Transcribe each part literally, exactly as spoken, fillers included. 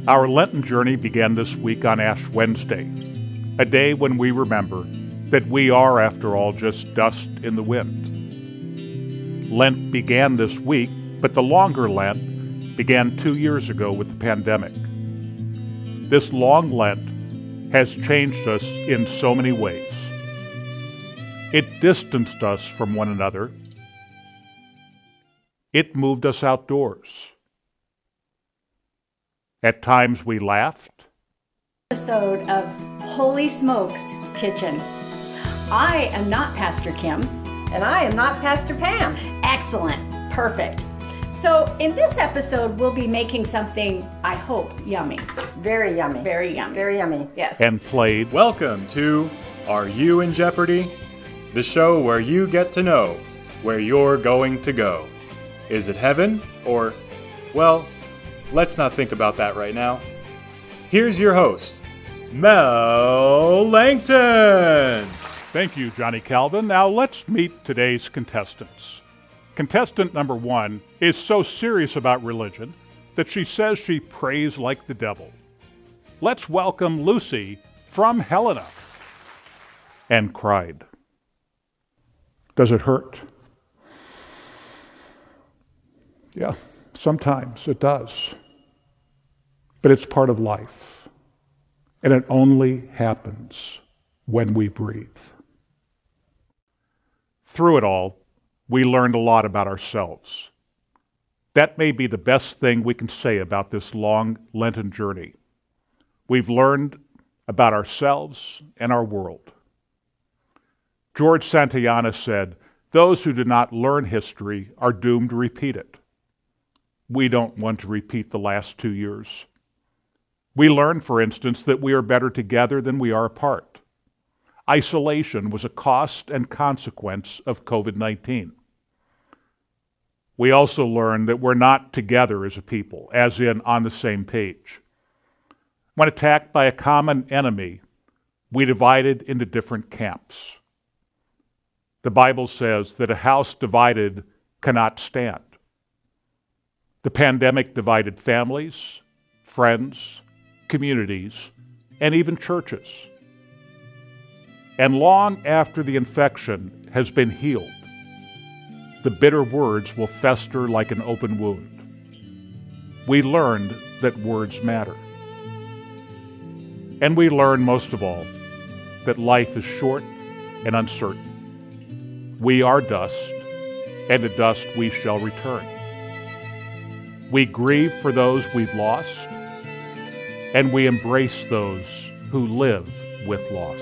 Our Lenten journey began this week on Ash Wednesday, a day when we remember that we are, after all, just dust in the wind. Lent began this week, but the longer Lent began two years ago with the pandemic. This long Lent has changed us in so many ways. It distanced us from one another. It moved us outdoors. At times we laughed. Episode of Holy Smokes Kitchen. I am not Pastor Kim. And I am not Pastor Pam. Excellent. Perfect. So in this episode, we'll be making something, I hope, yummy. Very yummy. Very yummy. Very yummy. Yes. And played. Welcome to Are You in Jeopardy? The show where you get to know where you're going to go. Is it heaven or, well, let's not think about that right now. Here's your host, Mel Langton. Thank you, Johnny Calvin. Now let's meet today's contestants. Contestant number one is so serious about religion that she says she prays like the devil. Let's welcome Lucy from Helena. And cried. Does it hurt? Yeah, sometimes it does. But it's part of life. And it only happens when we breathe. Through it all, we learned a lot about ourselves. That may be the best thing we can say about this long Lenten journey. We've learned about ourselves and our world. George Santayana said, "Those who do not learn history are doomed to repeat it." We don't want to repeat the last two years. We learned, for instance, that we are better together than we are apart. Isolation was a cost and consequence of covid nineteen. We also learned that we're not together as a people, as in on the same page. When attacked by a common enemy, we divided into different camps. The Bible says that a house divided cannot stand. The pandemic divided families, friends, communities, and even churches. And long after the infection has been healed, the bitter words will fester like an open wound. We learned that words matter. And we learned, most of all, that life is short and uncertain. We are dust, and to dust we shall return. We grieve for those we've lost, and we embrace those who live with loss.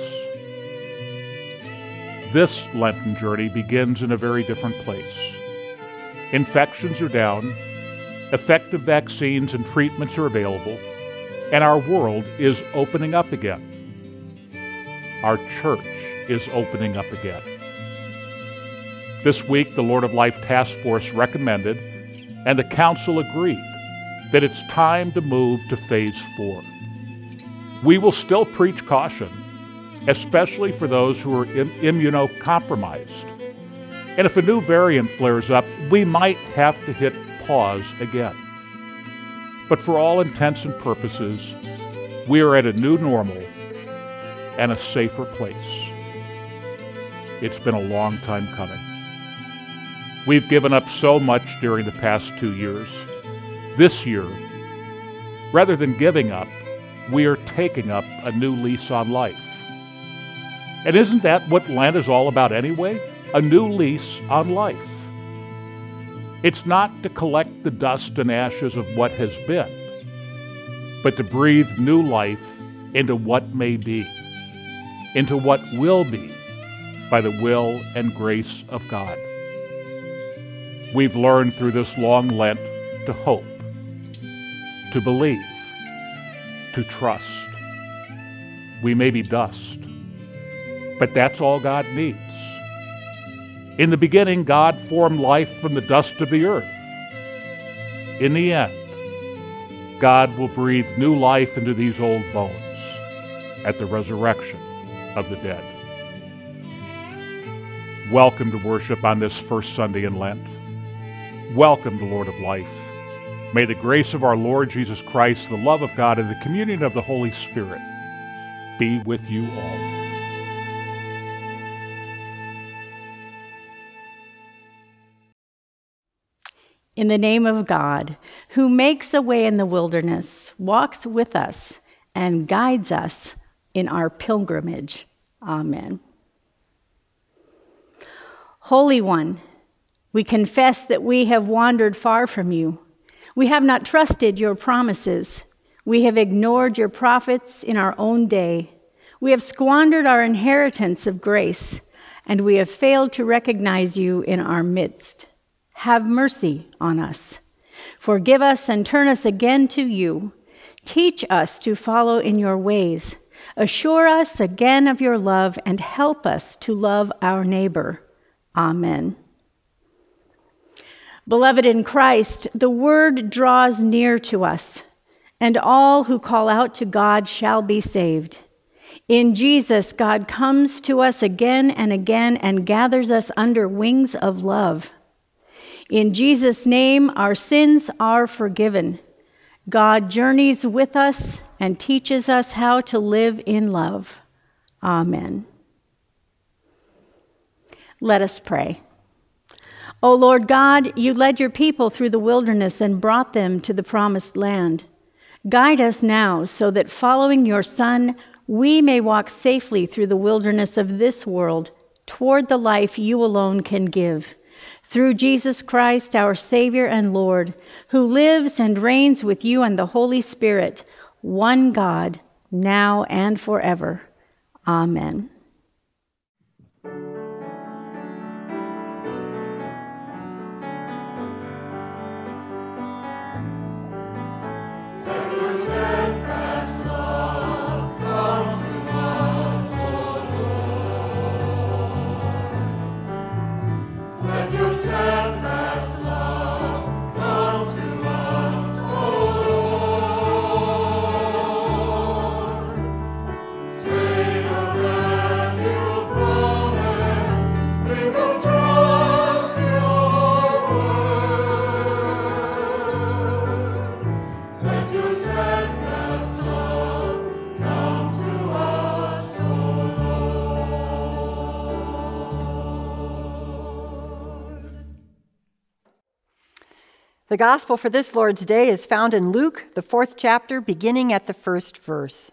This Lenten journey begins in a very different place. Infections are down, effective vaccines and treatments are available, and our world is opening up again. Our church is opening up again. This week, the Lord of Life Task Force recommended, and the Council agreed, that it's time to move to phase four. We will still preach caution, especially for those who are im- immunocompromised. And if a new variant flares up, we might have to hit pause again. But for all intents and purposes, we are at a new normal and a safer place. It's been a long time coming. We've given up so much during the past two years. This year, rather than giving up, we are taking up a new lease on life. And isn't that what Lent is all about anyway? A new lease on life. It's not to collect the dust and ashes of what has been, but to breathe new life into what may be, into what will be by the will and grace of God. We've learned through this long Lent to hope, to believe, to trust. We may be dust, but that's all God needs. In the beginning, God formed life from the dust of the earth. In the end, God will breathe new life into these old bones at the resurrection of the dead. Welcome to worship on this first Sunday in Lent. Welcome to Lord of Life. May the grace of our Lord Jesus Christ, the love of God, and the communion of the Holy Spirit be with you all. In the name of God, who makes a way in the wilderness, walks with us, and guides us in our pilgrimage. Amen. Holy One, we confess that we have wandered far from you. We have not trusted your promises. We have ignored your prophets in our own day. We have squandered our inheritance of grace, and we have failed to recognize you in our midst. Have mercy on us. Forgive us and turn us again to you. Teach us to follow in your ways. Assure us again of your love and help us to love our neighbor. Amen. Beloved in Christ, the word draws near to us, and all who call out to God shall be saved. In Jesus, God comes to us again and again and gathers us under wings of love. In Jesus' name, our sins are forgiven. God journeys with us and teaches us how to live in love. Amen. Let us pray. O Lord God, you led your people through the wilderness and brought them to the promised land. Guide us now so that following your Son, we may walk safely through the wilderness of this world toward the life you alone can give. Through Jesus Christ, our Savior and Lord, who lives and reigns with you and the Holy Spirit, one God, now and forever. Amen. The gospel for this Lord's Day is found in Luke, the fourth chapter, beginning at the first verse.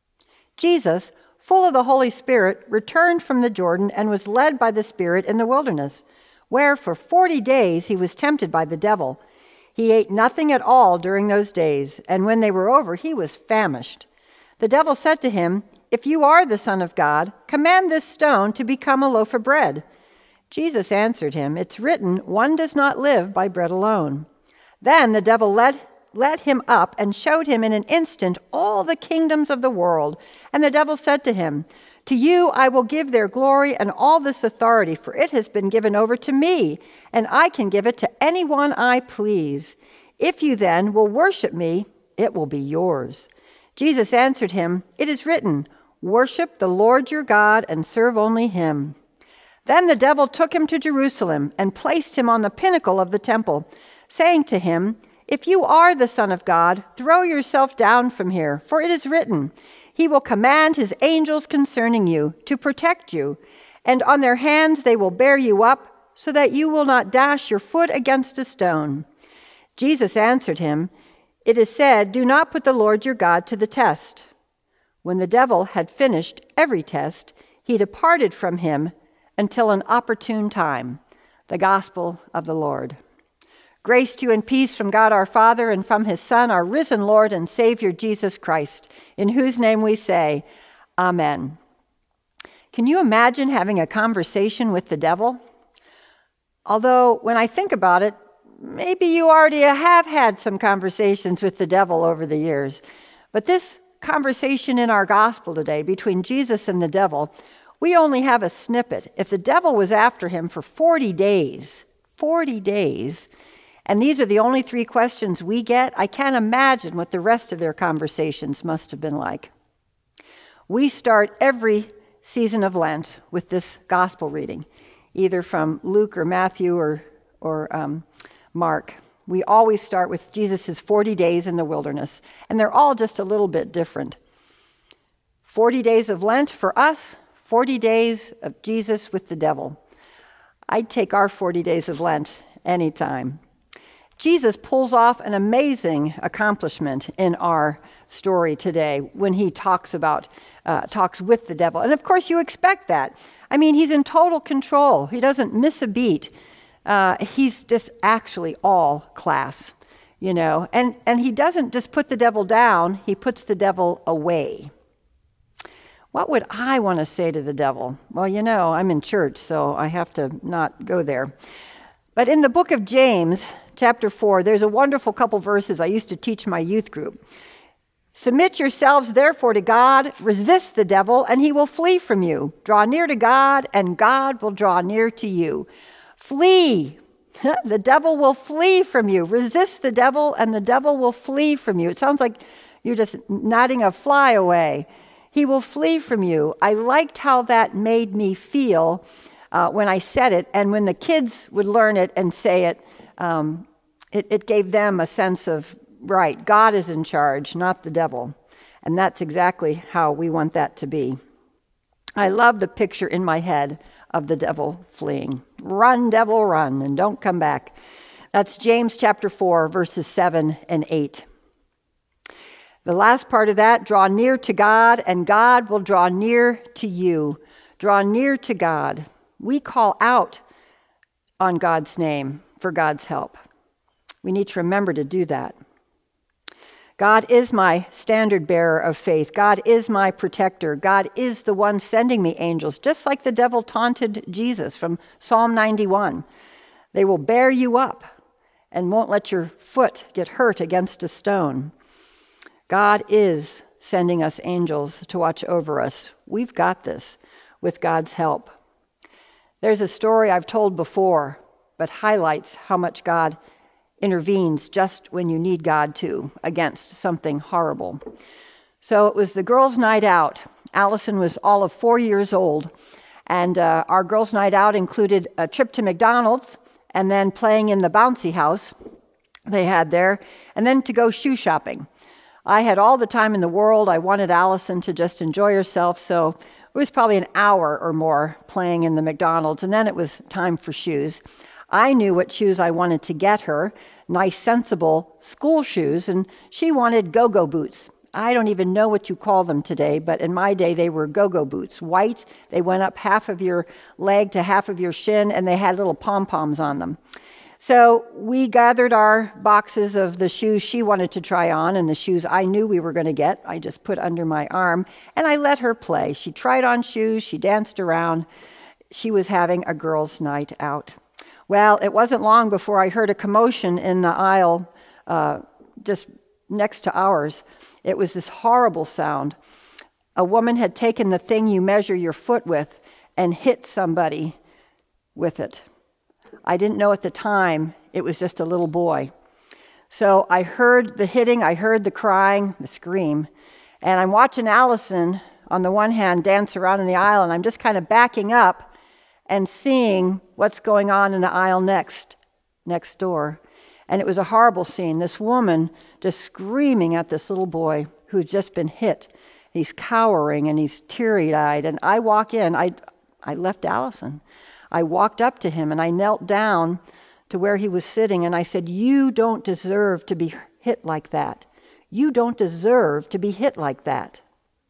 Jesus, full of the Holy Spirit, returned from the Jordan and was led by the Spirit in the wilderness, where for forty days he was tempted by the devil. He ate nothing at all during those days, and when they were over, he was famished. The devil said to him, "If you are the Son of God, command this stone to become a loaf of bread." Jesus answered him, "It's written, one does not live by bread alone." Then the devil led, led him up and showed him in an instant all the kingdoms of the world. And the devil said to him, "To you I will give their glory and all this authority, for it has been given over to me, and I can give it to anyone I please. If you then will worship me, it will be yours." Jesus answered him, "It is written, worship the Lord your God and serve only him." Then the devil took him to Jerusalem and placed him on the pinnacle of the temple, saying to him, "If you are the Son of God, throw yourself down from here, for it is written, he will command his angels concerning you to protect you, and on their hands they will bear you up, so that you will not dash your foot against a stone." Jesus answered him, "It is said, do not put the Lord your God to the test." When the devil had finished every test, he departed from him until an opportune time. The gospel of the Lord. Grace to you and peace from God our Father and from his Son, our risen Lord and Savior, Jesus Christ, in whose name we say, Amen. Can you imagine having a conversation with the devil? Although, when I think about it, maybe you already have had some conversations with the devil over the years. But this conversation in our gospel today between Jesus and the devil, we only have a snippet. If the devil was after him for forty days, forty days, and these are the only three questions we get, I can't imagine what the rest of their conversations must have been like. We start every season of Lent with this gospel reading, either from Luke or Matthew or, or um, Mark. We always start with Jesus' forty days in the wilderness, and they're all just a little bit different. forty days of Lent for us, forty days of Jesus with the devil. I'd take our forty days of Lent anytime. Jesus pulls off an amazing accomplishment in our story today when he talks about, uh, talks with the devil. And of course you expect that. I mean, he's in total control. He doesn't miss a beat. Uh, he's just actually all class, you know. And, and he doesn't just put the devil down, he puts the devil away. What would I want to say to the devil? Well, you know, I'm in church, so I have to not go there. But in the book of James, chapter four, there's a wonderful couple verses I used to teach my youth group. Submit yourselves, therefore, to God. Resist the devil, and he will flee from you. Draw near to God, and God will draw near to you. Flee. The devil will flee from you. Resist the devil, and the devil will flee from you. It sounds like you're just nodding a fly away. He will flee from you. I liked how that made me feel uh, when I said it, and when the kids would learn it and say it, um, it, it gave them a sense of, right, God is in charge, not the devil. And that's exactly how we want that to be. I love the picture in my head of the devil fleeing. Run, devil, run, and don't come back. That's James chapter four, verses seven and eight. The last part of that, draw near to God, and God will draw near to you. Draw near to God. We call out on God's name for God's help. We need to remember to do that. God is my standard bearer of faith. God is my protector. God is the one sending me angels, just like the devil taunted Jesus from Psalm ninety-one. They will bear you up and won't let your foot get hurt against a stone. God is sending us angels to watch over us. We've got this with God's help. There's a story I've told before, but highlights how much God intervenes just when you need God to, against something horrible. So it was the girls' night out. Allison was all of four years old, and uh, our girls' night out included a trip to McDonald's, and then playing in the bouncy house they had there, and then to go shoe shopping. I had all the time in the world. I wanted Allison to just enjoy herself, so it was probably an hour or more playing in the McDonald's, and then it was time for shoes. I knew what shoes I wanted to get her, nice, sensible school shoes, and she wanted go-go boots. I don't even know what you call them today, but in my day, they were go-go boots. White, they went up half of your leg to half of your shin, and they had little pom-poms on them. So we gathered our boxes of the shoes she wanted to try on and the shoes I knew we were going to get. I just put under my arm, and I let her play. She tried on shoes. She danced around. She was having a girls' night out. Well, it wasn't long before I heard a commotion in the aisle uh, just next to ours. It was this horrible sound. A woman had taken the thing you measure your foot with and hit somebody with it. I didn't know at the time it was just a little boy. So I heard the hitting, I heard the crying, the scream, and I'm watching Allison, on the one hand, dance around in the aisle, and I'm just kind of backing up and seeing what's going on in the aisle next, next door. And it was a horrible scene. This woman just screaming at this little boy who's just been hit. He's cowering and he's teary-eyed. And I walk in. I, I left Allison. I walked up to him and I knelt down to where he was sitting and I said, "You don't deserve to be hit like that. You don't deserve to be hit like that."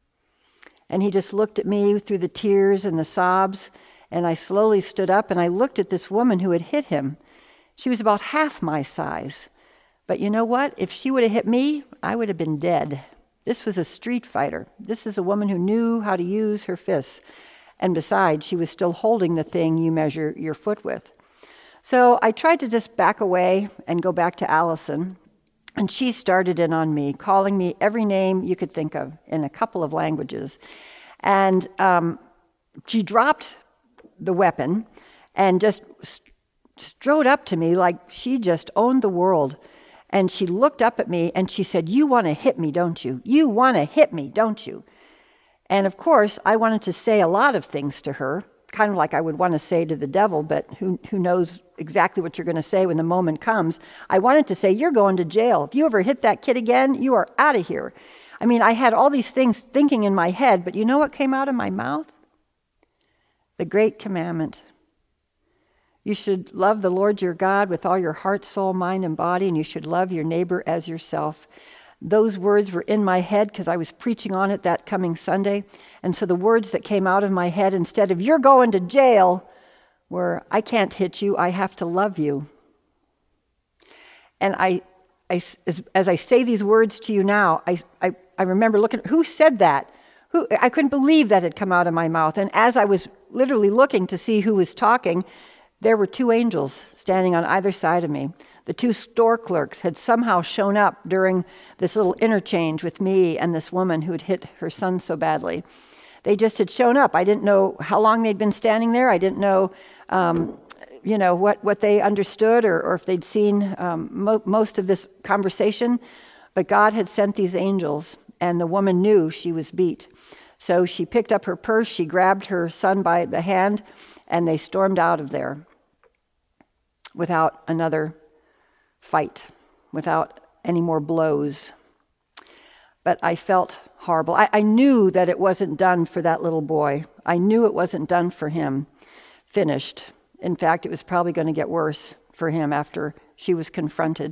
And he just looked at me through the tears and the sobs. And I slowly stood up and I looked at this woman who had hit him. She was about half my size. But you know what? If she would have hit me, I would have been dead. This was a street fighter. This is a woman who knew how to use her fists. And besides, she was still holding the thing you measure your foot with. So I tried to just back away and go back to Allison. And she started in on me, calling me every name you could think of in a couple of languages. And um, she dropped the weapon and just strode up to me like she just owned the world. And she looked up at me and she said, "You want to hit me, don't you? You want to hit me, don't you?" And of course, I wanted to say a lot of things to her, kind of like I would want to say to the devil, but who, who knows exactly what you're going to say when the moment comes. I wanted to say, you're going to jail. If you ever hit that kid again, you are out of here. I mean, I had all these things thinking in my head, but you know what came out of my mouth? The great commandment. You should love the Lord your God with all your heart, soul, mind, and body, and you should love your neighbor as yourself. Those words were in my head because I was preaching on it that coming Sunday. And so the words that came out of my head, instead of you're going to jail, were I can't hit you, I have to love you. And I, I as, as I say these words to you now, I, I, I remember looking, who said that? Who, I couldn't believe that had come out of my mouth. And as I was literally looking to see who was talking, there were two angels standing on either side of me. The two store clerks had somehow shown up during this little interchange with me and this woman who had hit her son so badly. They just had shown up. I didn't know how long they'd been standing there. I didn't know, um, you know, what, what they understood or, or if they'd seen um, mo- most of this conversation. But God had sent these angels, and the woman knew she was beat. So she picked up her purse, she grabbed her son by the hand, and they stormed out of there without another fight, without any more blows. But I felt horrible. I, I knew that it wasn't done for that little boy. I knew it wasn't done for him, finished. In fact, it was probably going to get worse for him after she was confronted.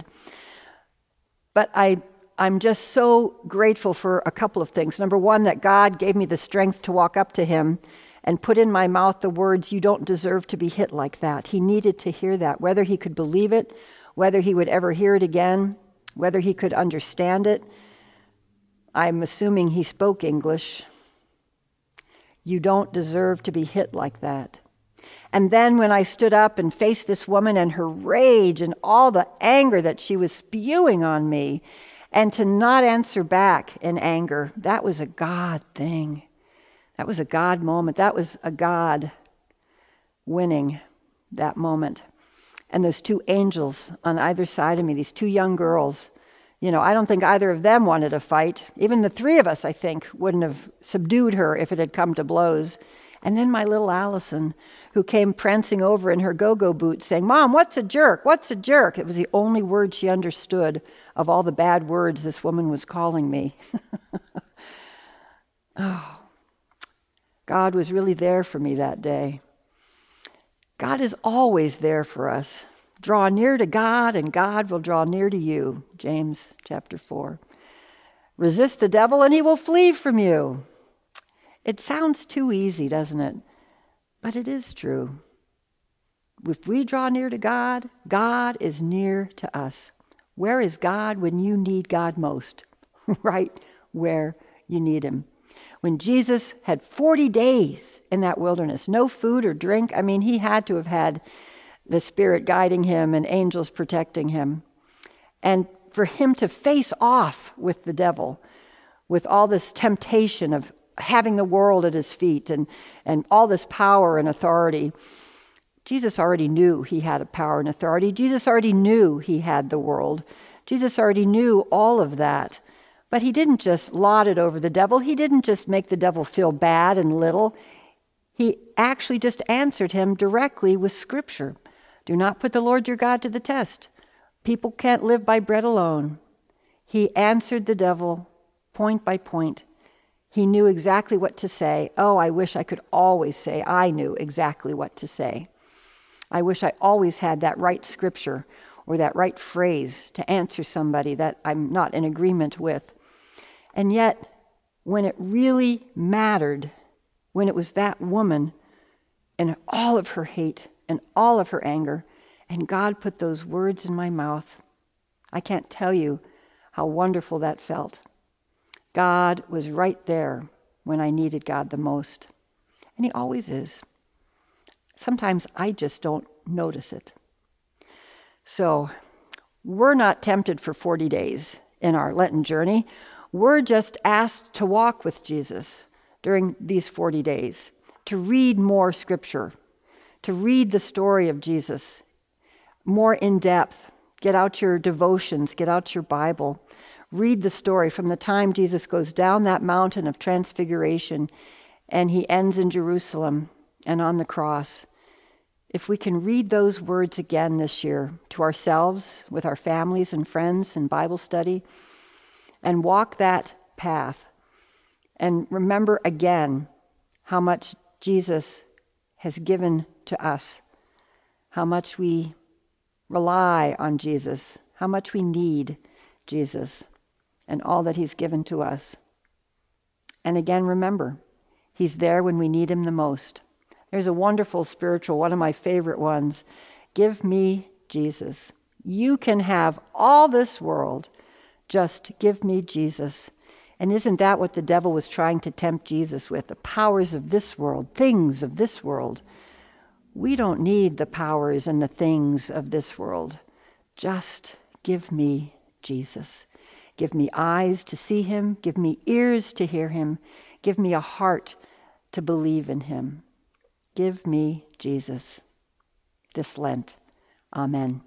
But I, I'm just so grateful for a couple of things. Number one, that God gave me the strength to walk up to him and put in my mouth the words, you don't deserve to be hit like that. He needed to hear that, whether he could believe it, whether he would ever hear it again, whether he could understand it. I'm assuming he spoke English. You don't deserve to be hit like that. And then when I stood up and faced this woman and her rage and all the anger that she was spewing on me, and to not answer back in anger, that was a God thing. That was a God moment. That was a God winning that moment. And those two angels on either side of me, these two young girls, you know, I don't think either of them wanted a fight. Even the three of us, I think, wouldn't have subdued her if it had come to blows. And then my little Allison, who came prancing over in her go-go boots saying, Mom, what's a jerk? What's a jerk? It was the only word she understood of all the bad words this woman was calling me. Oh, God was really there for me that day. God is always there for us. Draw near to God, and God will draw near to you. James chapter four. Resist the devil, and he will flee from you. It sounds too easy, doesn't it? But it is true. If we draw near to God, God is near to us. Where is God when you need God most? Right where you need him. When Jesus had forty days in that wilderness, no food or drink, I mean, he had to have had the Spirit guiding him and angels protecting him. And for him to face off with the devil, with all this temptation of having the world at his feet and, and all this power and authority, Jesus already knew he had a power and authority. Jesus already knew he had the world. Jesus already knew all of that. But he didn't just laud it over the devil. He didn't just make the devil feel bad and little. He actually just answered him directly with Scripture. Do not put the Lord your God to the test. People can't live by bread alone. He answered the devil point by point. He knew exactly what to say. Oh, I wish I could always say I knew exactly what to say. I wish I always had that right scripture or that right phrase to answer somebody that I'm not in agreement with. And yet, when it really mattered, when it was that woman and all of her hate and all of her anger, and God put those words in my mouth, I can't tell you how wonderful that felt. God was right there when I needed God the most. And he always is. Sometimes I just don't notice it. So, we're not tempted for forty days in our Lenten journey. We're just asked to walk with Jesus during these forty days, to read more Scripture, to read the story of Jesus more in depth. Get out your devotions, get out your Bible. Read the story from the time Jesus goes down that mountain of transfiguration and he ends in Jerusalem and on the cross. If we can read those words again this year to ourselves, with our families and friends in Bible study, and walk that path, and remember again how much Jesus has given to us, how much we rely on Jesus, how much we need Jesus, and all that he's given to us. And again, remember, he's there when we need him the most. There's a wonderful spiritual, one of my favorite ones. Give me Jesus. You can have all this world. Just give me Jesus. And isn't that what the devil was trying to tempt Jesus with? The powers of this world, things of this world. We don't need the powers and the things of this world. Just give me Jesus. Give me eyes to see him. Give me ears to hear him. Give me a heart to believe in him. Give me Jesus this Lent. Amen.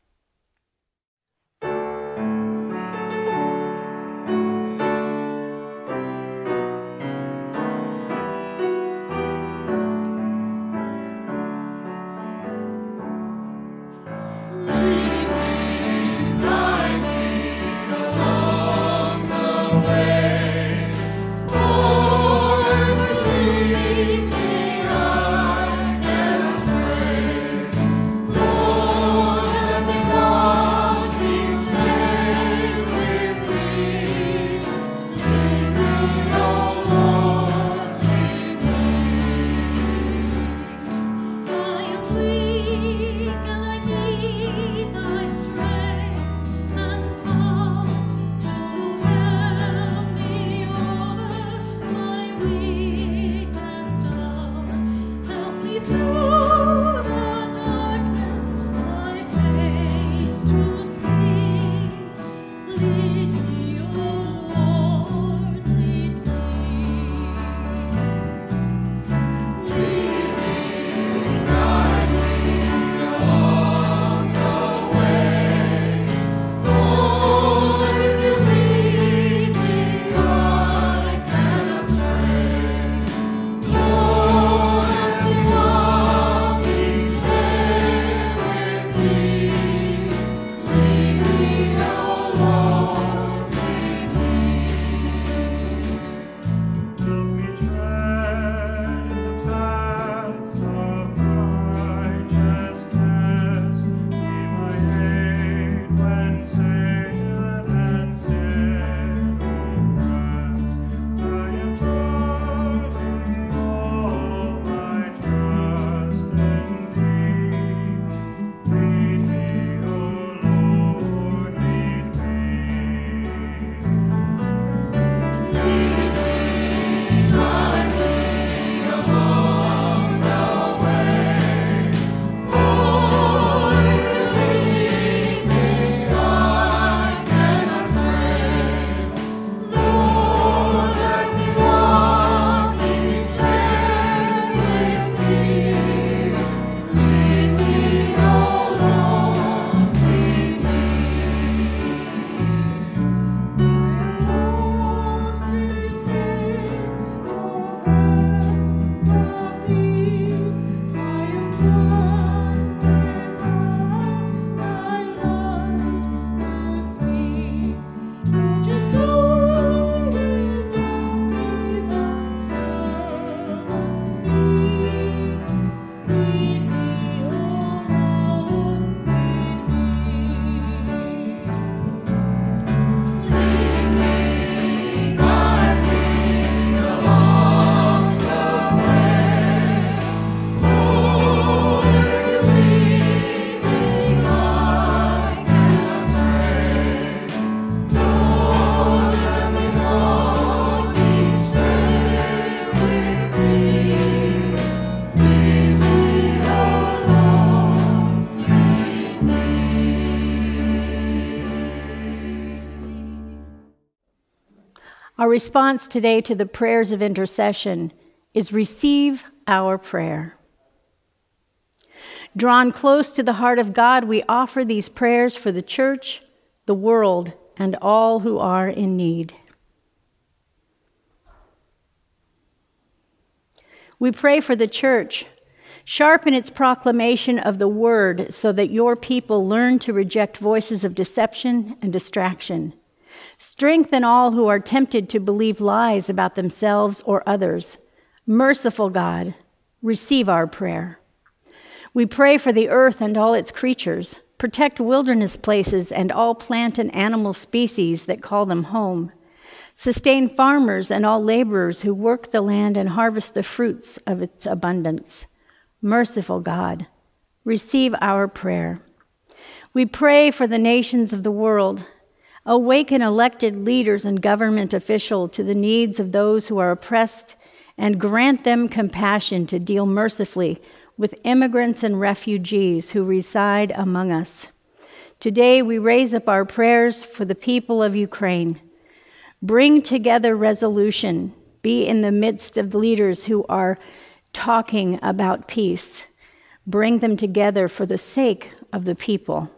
Our response today to the prayers of intercession is receive our prayer. Drawn close to the heart of God, we offer these prayers for the church, the world, and all who are in need. We pray for the church. Sharpen its proclamation of the word so that your people learn to reject voices of deception and distraction. Strengthen all who are tempted to believe lies about themselves or others. Merciful God, receive our prayer. We pray for the earth and all its creatures. Protect wilderness places and all plant and animal species that call them home. Sustain farmers and all laborers who work the land and harvest the fruits of its abundance. Merciful God, receive our prayer. We pray for the nations of the world. Awaken elected leaders and government officials to the needs of those who are oppressed and grant them compassion to deal mercifully with immigrants and refugees who reside among us. Today we raise up our prayers for the people of Ukraine. Bring together resolution. Be in the midst of the leaders who are talking about peace. Bring them together for the sake of the people.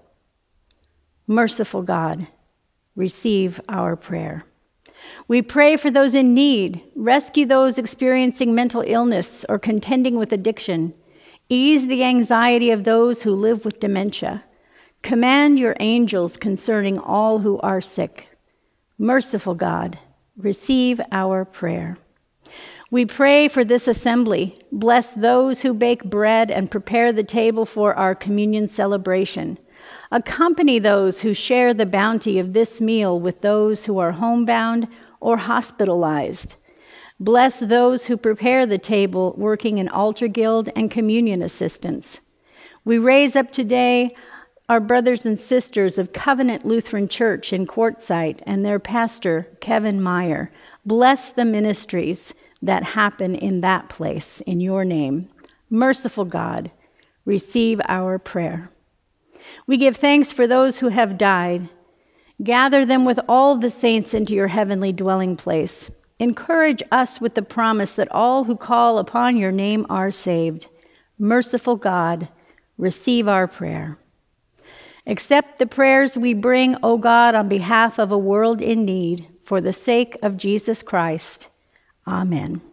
Merciful God, receive our prayer. We pray for those in need. Rescue those experiencing mental illness or contending with addiction. Ease the anxiety of those who live with dementia. Command your angels concerning all who are sick. Merciful God, receive our prayer. We pray for this assembly. Bless those who bake bread and prepare the table for our communion celebration. Accompany those who share the bounty of this meal with those who are homebound or hospitalized. Bless those who prepare the table, working in altar guild and communion assistance. We raise up today our brothers and sisters of Covenant Lutheran Church in Quartzsite and their pastor, Kevin Meyer. Bless the ministries that happen in that place in your name. Merciful God, receive our prayer. We give thanks for those who have died. Gather them with all the saints into your heavenly dwelling place. Encourage us with the promise that all who call upon your name are saved. Merciful God, receive our prayer. Accept the prayers we bring, O God, on behalf of a world in need, for the sake of Jesus Christ. Amen.